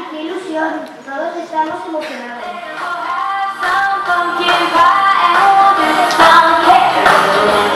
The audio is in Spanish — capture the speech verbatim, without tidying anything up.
qué ilusión, todos estamos emocionados. Some pumpkin pie and we'll do some cake.